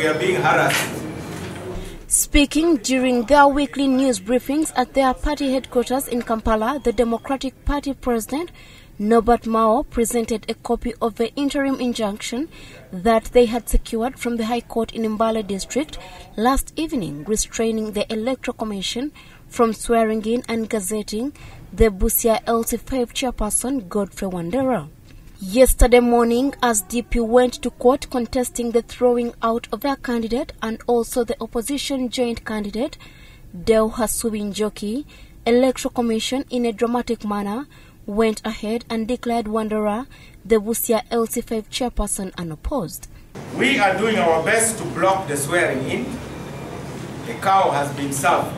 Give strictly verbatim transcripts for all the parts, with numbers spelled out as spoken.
we are being harassed. Speaking during their weekly news briefings at their party headquarters in Kampala, the Democratic Party president, Norbert Mao, presented a copy of the interim injunction that they had secured from the High Court in Mbale district last evening, restraining the Electoral Commission from swearing in and gazetting the Busia L C five chairperson Godfrey Wandera. Yesterday morning, as D P went to court contesting the throwing out of their candidate and also the opposition joint candidate, Deo Hasubi Njoki, Electoral Commission in a dramatic manner went ahead and declared Wandera the Busia L C five chairperson unopposed. We are doing our best to block the swearing in. The cow has been served.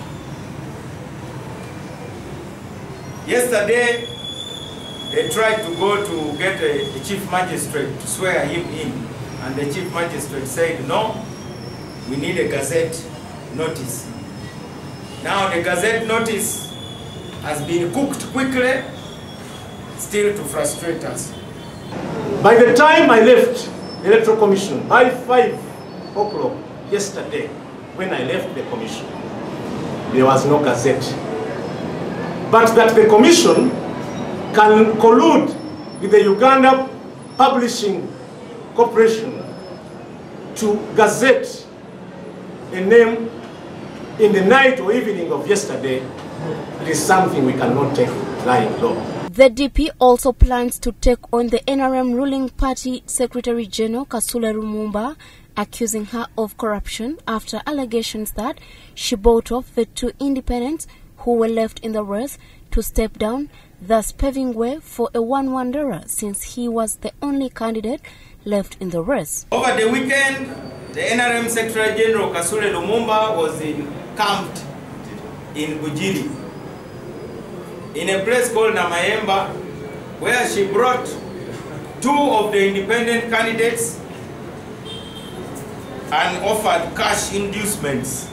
Yesterday, they tried to go to get a, a chief magistrate to swear him in, and the chief magistrate said, no, we need a gazette notice. Now the gazette notice has been cooked quickly, still to frustrate us. By the time I left the Electoral Commission, by five o'clock yesterday, when I left the commission, there was no gazette. But that the commission can collude with the Uganda Publishing Corporation to gazette a name in the night or evening of yesterday, it is something we cannot take lying low. The D P also plans to take on the N R M ruling party Secretary General Kasule Lumumba, accusing her of corruption after allegations that she bought off the two independents who were left in the race to step down, thus paving way for a one Wandera since he was the only candidate left in the race. Over the weekend, the N R M Secretary General Kasule Lumumba was encamped in Bujiri, in a place called Namayemba, where she brought two of the independent candidates and offered cash inducements.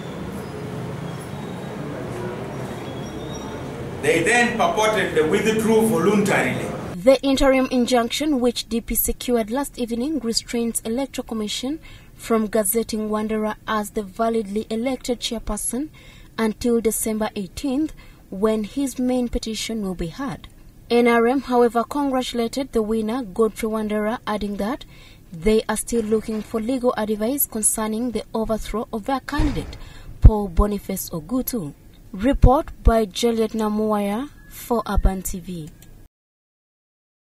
They then purported they withdrew voluntarily. The interim injunction, which D P secured last evening, restrains Electoral Commission from gazetting Wandera as the validly elected chairperson until December eighteenth, when his main petition will be heard. N R M, however, congratulated the winner, Godfrey Wandera, adding that they are still looking for legal advice concerning the overthrow of their candidate, Paul Boniface Ogutu. Report by Juliet Namuwaya for Urban T V.